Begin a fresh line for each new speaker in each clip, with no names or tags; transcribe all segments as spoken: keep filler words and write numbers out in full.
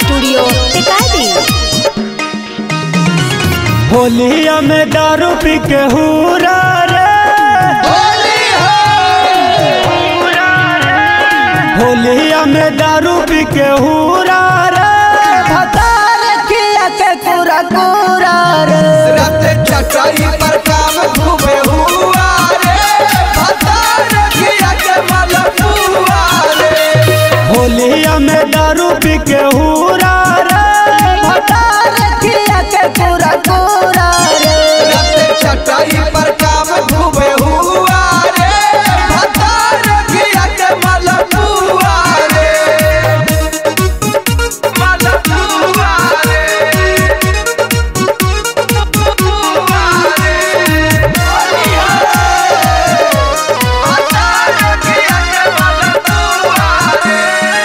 Studio Tikari.
होलिया में दारू पी के हुरा रे, होलिया में दारू पी के हुरा रे,
भतार किया के कुरा कुरा रे,
रात चटाई पर काम घूमे हुआ रे, भतार किया के मलपुआ रे।
होलिया में दारू पी के हुरा रे,
भतार किया के कुरा कुरा रे,
रात चटाई पर काम घूमे हुआ रे, भतार किया के मलपुआ रे, मलपुआ रे, मलपुआ रे। होलिया भतार किया के मलपुआ रे।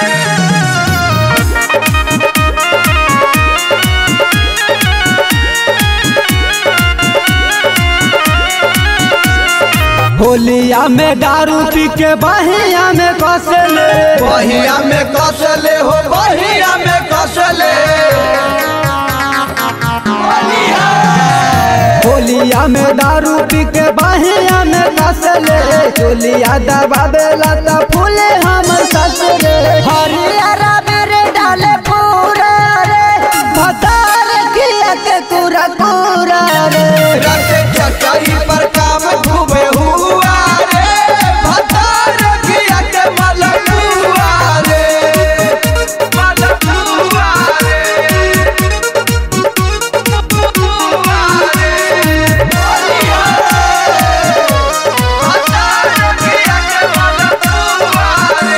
होलिया में दारू पी के बहिया में कसले,
बहिया में कसले हो, बहिया में कसले।
होलिया में दारू पी के बहिया में कसले, चोलिया दबावेला त फूले हमर ससुरे,
हरिया मेरे डाले पूरा रे, भतार किया के कुरा कुरा रे,
रात चटाई पर काम घूमे हुआ रे, भतार किया के मलपुआ रे, मलपुआ रे, मलपुआ रे। होलिया भतार किया के मलपुआ रे।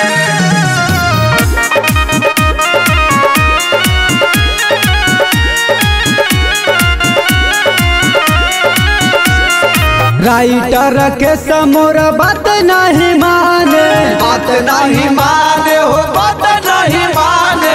राइटर के समोर बात नहीं माने,
बात नहीं माने हो, बात नहीं माने।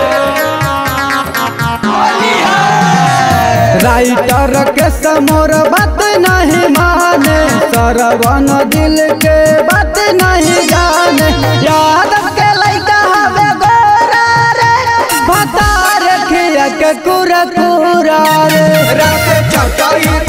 राइटर के समोर बात नहीं माने, सरवन दिल के बात नहीं जाने,
यादव के लइका हवे गोरा रे, भतार किया के कुरा कुरा रे,
रात चटाई